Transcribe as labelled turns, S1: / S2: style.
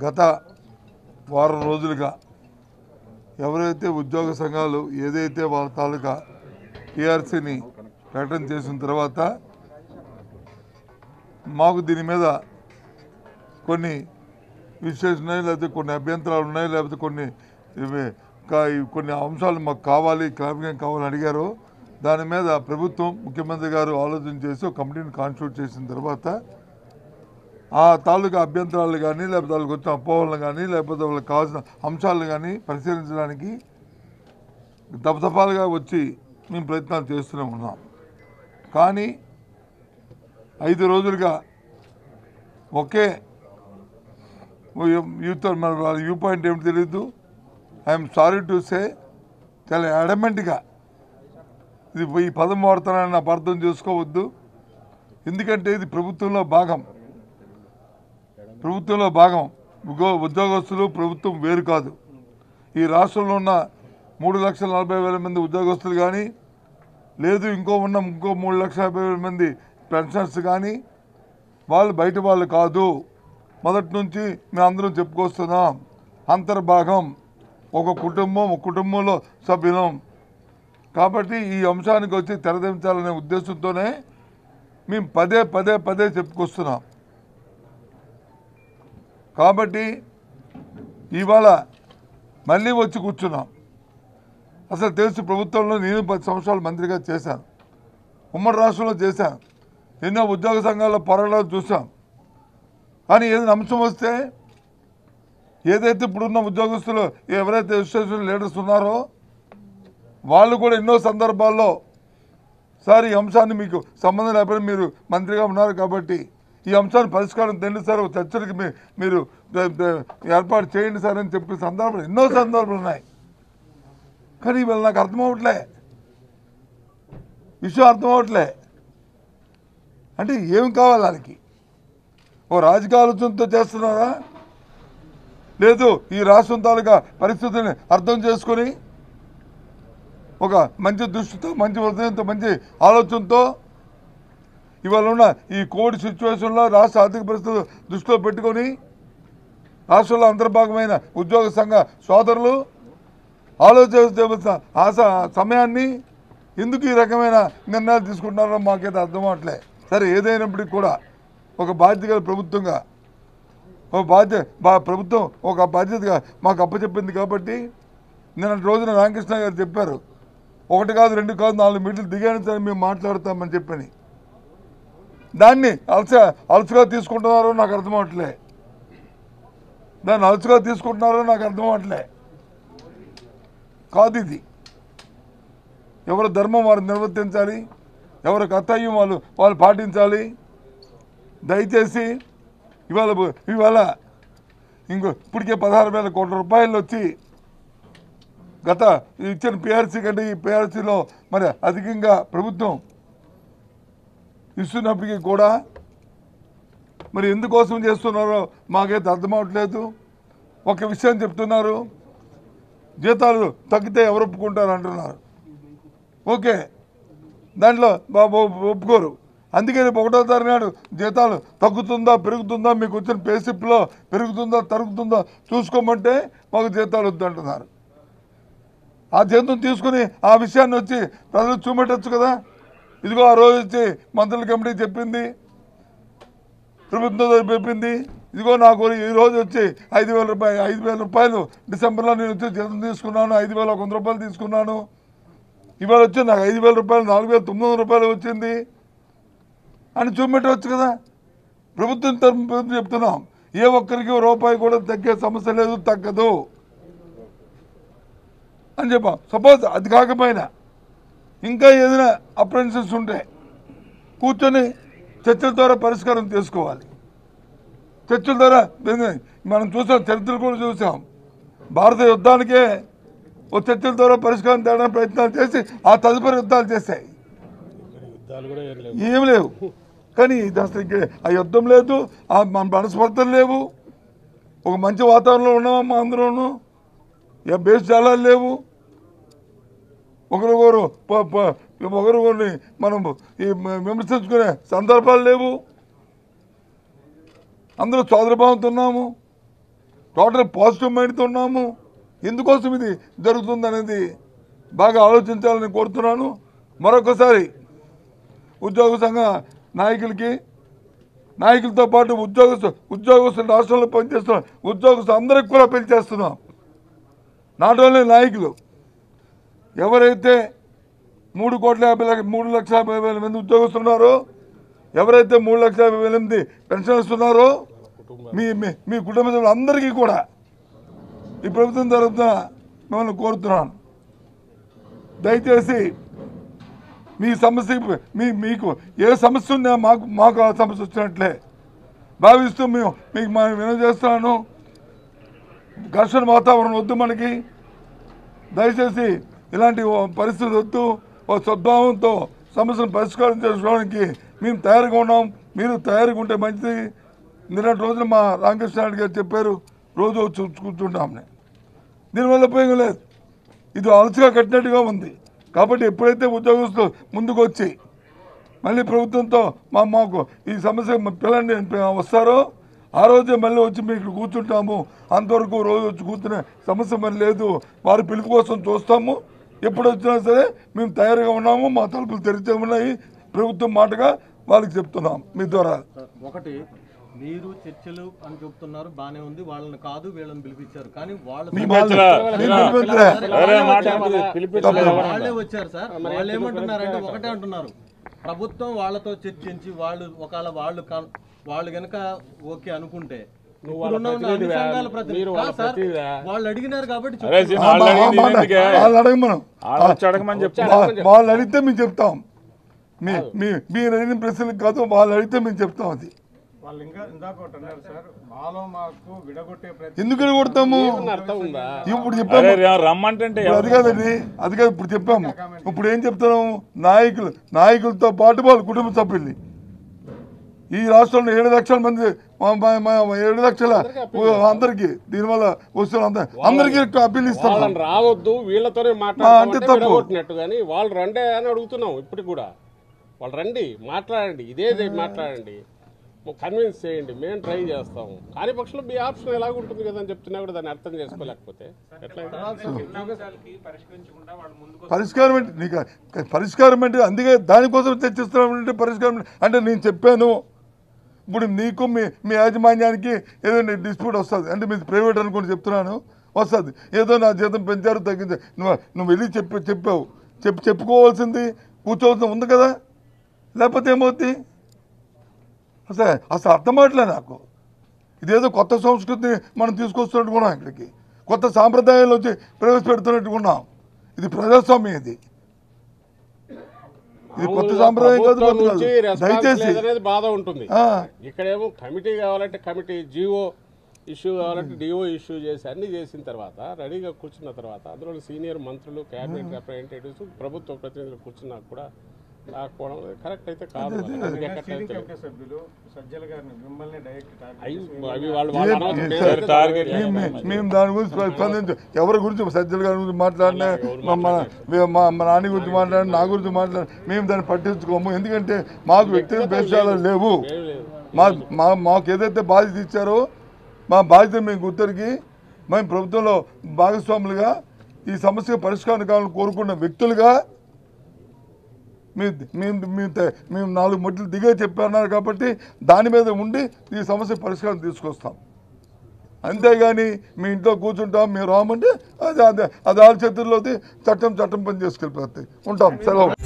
S1: గత వారం రోజులుగా ఎవరైతే ఉద్యోగ సంఘాలు ఏదైతే వాళ్ళ తాలూకా పిఆర్సీని ప్రకటన చేసిన తర్వాత మాకు దీని మీద కొన్ని విశ్లేషణ ఉన్నాయి, లేకపోతే కొన్ని అభ్యంతరాలు ఉన్నాయి, లేకపోతే కొన్ని అంశాలు మాకు కావాలి, క్లారిఫికేషన్ కావాలని అడిగారు. దాని మీద ప్రభుత్వం ముఖ్యమంత్రి గారు ఆలోచన చేసి ఒక కమిటీని కాన్స్టిట్యూట్ చేసిన తర్వాత ఆ తాలూకా అభ్యంతరాలు కానీ, లేకపోతే వాళ్ళకి వచ్చిన అపోహలను కానీ, లేకపోతే వాళ్ళకి కావాల్సిన అంశాలను కానీ పరిశీలించడానికి దఫదఫాలుగా వచ్చి మేము ప్రయత్నాలు చేస్తూనే ఉన్నాం. కానీ 5 రోజులుగా ఒకే యూత్ వ్యూ పాయింట్ ఏమిటి తెలీదు. ఐఎమ్ సారీ టు సే, చాలా అడమెంట్గా ఇది ఈ పదం వాడుతానని అర్థం చేసుకోవద్దు. ఎందుకంటే ఇది ప్రభుత్వంలో భాగం. ఉద్యోగస్తులు ప్రభుత్వం వేరు కాదు. ఈ రాష్ట్రంలో ఉన్న 3,40,000 మంది ఉద్యోగస్తులు కానీ, లేదు ఇంకో 3,50,000 మంది పెన్షనర్స్ కానీ వాళ్ళు బయట వాళ్ళు కాదు. మొదటి నుంచి మేము అందరం చెప్పుకొస్తున్నాం. అంతర్భాగం, ఒక కుటుంబంలో సభ్యులం. కాబట్టి ఈ అంశానికి వచ్చి తెరదించాలనే ఉద్దేశంతోనే మేము పదే చెప్పుకొస్తున్నాం. కాబట్టి ఇవాళ మళ్ళీ వచ్చి కూర్చున్నాం. అసలు తెలుసు, ప్రభుత్వంలో నేను 10 సంవత్సరాలు మంత్రిగా చేశాను, ఉమ్మడి రాష్ట్రంలో చేశాను, ఎన్నో ఉద్యోగ సంఘాల్లో పోరాటాలు చూసాం. కానీ ఏదైనా అంశం వస్తే ఏదైతే ఇప్పుడున్న ఉద్యోగస్తులు ఎవరైతే అసోసియేషన్ లీడర్స్ ఉన్నారో వాళ్ళు కూడా ఎన్నో సందర్భాల్లో సార్ ఈ అంశాన్ని మీకు సంబంధం లేకపోతే మీరు మంత్రిగా ఉన్నారు కాబట్టి ఈ అంశాన్ని పరిష్కారం తెండి సార్, చర్చలకి మీరు ఏర్పాటు చేయండి సార్ అని చెప్పిన సందర్భాలు ఎన్నో సందర్భాలు ఉన్నాయి. కానీ ఇవాళ నాకు అర్థమవట్లే, విషయం అర్థమవట్లే. అంటే ఏం కావాలి వాళ్ళకి? ఓ రాజకీయ ఆలోచనతో చేస్తున్నారా, లేదు ఈ రాష్ట్రం తాలూకా పరిస్థితిని అర్థం చేసుకొని ఒక మంచి దృష్టితో, మంచి హృదయంతో, మంచి ఆలోచనతో ఇవాళ ఉన్న ఈ కోవిడ్ సిచ్యువేషన్లో రాష్ట్ర ఆర్థిక పరిస్థితులు దృష్టిలో పెట్టుకొని రాష్ట్రంలో అంతర్భాగమైన ఉద్యోగ సంఘ సోదరులు ఆలోచించవలసిన సమయాన్ని ఎందుకు ఈ రకమైన నిర్ణయాలు తీసుకుంటున్నారో మాకైతే అర్థం అవట్లే. సరే, ఏదైనప్పటికీ కూడా ఒక బాధ్యత ప్రభుత్వంగా ప్రభుత్వం ఒక బాధ్యతగా మాకు అప్పచెప్పింది కాబట్టి నిన్న రోజున రామకృష్ణ గారు చెప్పారు, 1 కాదు 2 కాదు 4 మీటర్లు దిగాను సరే మేము మాట్లాడతామని చెప్పని. దాన్ని అలసుగా తీసుకుంటున్నారో నాకు అర్థం అవట్లే. కాదు, ఇది ఎవరి ధర్మం వారు నిర్వర్తించాలి, ఎవరి కర్తవ్యం వాళ్ళు పాటించాలి. దయచేసి ఇవాళ ఇప్పటికే 16,000 కోట్ల రూపాయలు వచ్చి గత ఇచ్చిన పిఆర్సీ కంటే ఈ పిఆర్సీలో మరి అధికంగా ప్రభుత్వం ఇస్తున్నప్పటికీ కూడా మరి ఎందుకోసం చేస్తున్నారో మాకైతే అర్థమవట్లేదు. ఒక విషయం చెప్తున్నారు, జీతాలు తగ్గితే ఎవరు ఒప్పుకుంటారు అంటున్నారు. ఓకే, దాంట్లో ఒప్పుకోరు. అందుకని 1వ తారీఖు నాడు జీతాలు తగ్గుతుందా పెరుగుతుందా, మీకు వచ్చిన పేసిప్లో పెరుగుతుందా తరుగుతుందా చూసుకోమంటే మాకు జీతాలు వద్దంటున్నారు. ఆ జీతం తీసుకుని ఆ విషయాన్ని వచ్చి ప్రజలు చూపెట్టచ్చు కదా. ఇదిగో ఆ రోజు వచ్చి మంత్రుల కమిటీ చెప్పింది, ప్రభుత్వం చెప్పింది, ఇదిగో నాకు ఈరోజు వచ్చి 5,000 రూపాయలు డిసెంబర్లో నేను వచ్చి జీతం తీసుకున్నాను, 5,100 రూపాయలు తీసుకున్నాను. ఇవాళ వచ్చి నాకు 5,000 రూపాయలు 4,900 రూపాయలు వచ్చింది అని చూపెట్టవచ్చు కదా. ప్రభుత్వం తరఫున చెప్తున్నాం, ఏ ఒక్కరికి రూపాయి కూడా తగ్గే సమస్య లేదు, తగ్గదు అని చెప్పాం. సపోజ్ అది కాకపోయినా ఇంకా ఏదైనా అప్రెంటిసెస్ ఉంటే కూర్చొని చర్చల ద్వారా పరిష్కారం చేసుకోవాలి. చర్చల ద్వారా మనం చూసాం, చరిత్రలు కూడా చూసాం. భారత యుద్ధానికే ఓ చర్చల ద్వారా పరిష్కారం తేడానికి ప్రయత్నాలు చేసి ఆ తదుపరి యుద్ధాలు చేశాయి, ఏం లేవు. కానీ ఇది అసలు ఆ యుద్ధం లేదు, ఆ మనస్పర్ధలు లేవు, ఒక మంచి వాతావరణంలో ఉన్నామమ్మా అందరూను, బేస్ చాలా లేవు. ఒకరికొకరిని మనం విమర్శించుకునే సందర్భాలు లేవు. అందరూ సోదరభావంతో ఉన్నాము. టోటల్ పాజిటివ్ మైండ్తో ఉన్నాము. ఎందుకోసం ఇది జరుగుతుందనేది బాగా ఆలోచించాలని కోరుతున్నాను. మరొకసారి ఉద్యోగ సంఘ నాయకులతో పాటు ఉద్యోగస్తులు రాష్ట్రంలో పనిచేస్తున్న ఉద్యోగస్తులు అందరికి కూడా పిలిచేస్తున్నాం. నాట్ ఓన్లీ నాయకులు, ఎవరైతే 3,50,00,000 మంది ఉద్యోగస్తులు ఉన్నారో, ఎవరైతే 3,50,000 మంది పెన్షనర్స్ ఉన్నారో, మీ కుటుంబ సభ్యులు అందరికీ కూడా ఈ ప్రభుత్వం తరఫున మిమ్మల్ని కోరుతున్నాను. దయచేసి మీ సమస్య మీకు ఏ సమస్య ఉన్నా మాకు ఆ సమస్య వచ్చినట్లే భావిస్తూ మీకు వినతి చేస్తున్నాను. ఘర్షణ వాతావరణం వద్దు మనకి. దయచేసి ఇలాంటి పరిస్థితి వద్దు. ఒక సద్భావంతో సమస్యను పరిష్కారం చేసుకోవడానికి మేము తయారుగా ఉన్నాం. మీరు తయారుగా ఉంటే మంచిది. నిన్నటి రోజున మా రామకృష్ణారెడ్డి గారు చెప్పారు, రోజు వచ్చి కూర్చుంటామని. దీనివల్ల ఉపయోగం లేదు. ఇది అలసిగా కట్టినట్టుగా ఉంది. కాబట్టి ఎప్పుడైతే ఉద్యోగస్తులు ముందుకు వచ్చి మళ్ళీ ప్రభుత్వంతో మాకు ఈ సమస్య పిల్లల్ని వస్తారో ఆ రోజే మళ్ళీ వచ్చి మీకు కూర్చుంటాము. అంతవరకు రోజు వచ్చి కూర్చునే సమస్య మరి లేదు. వారి పిలుపు కోసం చూస్తాము. ఎప్పుడు వచ్చినా సరే మేము తయారుగా ఉన్నాము. మా తలుపులు తెరిచే ఉన్నాయి. ప్రభుత్వం మాటగా వాళ్ళకి చెప్తున్నాం మీ ద్వారా.
S2: ఒకటి, మీరు చర్చలు అని చెప్తున్నారు, బానే ఉంది. వాళ్ళని కాదు వీళ్ళని పిలిపించారు, కానీ వాళ్ళే వచ్చారు సార్. వాళ్ళు ఏమంటున్నారంటే ఒకటే అంటున్నారు, ప్రభుత్వం వాళ్ళతో చర్చించి వాళ్ళు కనుక ఓకే అనుకుంటే వాళ్ళు అడిగినారు కాబట్టి
S1: వాళ్ళు అడిగితే మేము చెప్తాం. మీరు అడిగిన ప్రశ్నలకు కాదు, వాళ్ళు అడిగితే మేము చెప్తాం. అది ఎందుకు కొడతాము? ఇప్పుడు చెప్పాము
S3: రమ్మంటే
S1: అది కాదండి, అది కాదు. ఇప్పుడు చెప్పాము. ఇప్పుడు ఏం చెప్తున్నాము? నాయకులతో పాటు వాళ్ళ కుటుంబ సభ్యుల్ని ఈ రాష్ట్రంలో 7 లక్షల మంది 7 లక్షల అందరికి దీనివల్ల వస్తున్న అందరికీ అప్పీల్ ఇస్తాం.
S4: రావద్దు వీళ్ళతోనే మాట్లాడుతున్నట్టు కానీ వాళ్ళు రండి అని అడుగుతున్నాం. ఇప్పటికి కూడా వాళ్ళు రండి, మాట్లాడండి, ఇదే మాట్లాడండి, కన్విన్స్ చేయండి, మేము ట్రై చేస్తాము. కానీ పక్షంలో మీ ఆప్షన్ ఎలాగుంటుంది కదా అని చెప్తున్నా కూడా దాన్ని అర్థం చేసుకోలేకపోతే ఎట్లా?
S1: పరిష్కారం అంటే అందుకే దానికోసం చర్చిస్తున్నామంటే పరిష్కారం అంటే నేను చెప్పాను. ఇప్పుడు నీకు మీ యాజమాన్యానికి ఏదో డిస్ప్యూట్ వస్తుంది అంటే మీరు ప్రైవేట్ అనుకుని చెప్తున్నాను, వస్తుంది. ఏదో నా జీతం పెంచారు తగ్గించారు, నువ్వు వెళ్ళి చెప్పావు చెప్పుకోవాల్సింది కూర్చోవలసింది ఉంది కదా. లేకపోతే ఏమవుతుంది? అసలు అర్థం అవట్లే నాకు. ఇదేదో కొత్త సంస్కృతిని మనం తీసుకొస్తున్నట్టుకున్నాం, ఇక్కడికి కొత్త సాంప్రదాయాలు వచ్చి ప్రవేశపెడుతున్నట్టుకున్నాం. ఇది ప్రజాస్వామ్యం. ఇది కొత్త సాంప్రదాయం కాదు. దయచేసి
S4: బాధ ఉంటుంది. ఇక్కడేమో కమిటీ కావాలంటే కమిటీ, జీవో ఇష్యూ కావాలంటే డిఓ ఇష్యూ చేసి అన్ని చేసిన తర్వాత రెడీగా కూర్చున్న తర్వాత అందులో సీనియర్ మంత్రులు, క్యాబినెట్ రిప్రజెంటేటివ్స్, ప్రభుత్వ ప్రతినిధులు కూర్చున్నా కూడా రాకపోవడం కరెక్ట్ అయితే కాదు.
S1: మేము దాని గురించి స్పందించు. ఎవరి గురించి సజ్జల గారి గురించి మాట్లాడినా, మా నాని గురించి మాట్లాడినా, నా గురించి మాట్లాడినా మేము దాన్ని పట్టించుకోము. ఎందుకంటే మాకు వ్యక్తిగత ద్వేషాలు లేవు. మాకు ఏదైతే బాధ్యత ఇచ్చారో మా బాధ్యత మేము గుర్తెరిగి మేము ప్రభుత్వంలో భాగస్వాములుగా ఈ సమస్య పరిష్కారం కావాలని కోరుకున్న వ్యక్తులుగా మేము 4 మెట్లు దిగే చెప్పన్నారు కాబట్టి దాని మీద ఉండి ఈ సమస్య పరిష్కారం తీసుకొస్తాం. అంతేగాని మీ ఇంట్లో కూర్చుంటాం మేము రామంటే అది వాళ్ళ చేతుల్లోది చట్టం పని చేసుకెళ్ళిపోతాయి. ఉంటాం. సెలవు.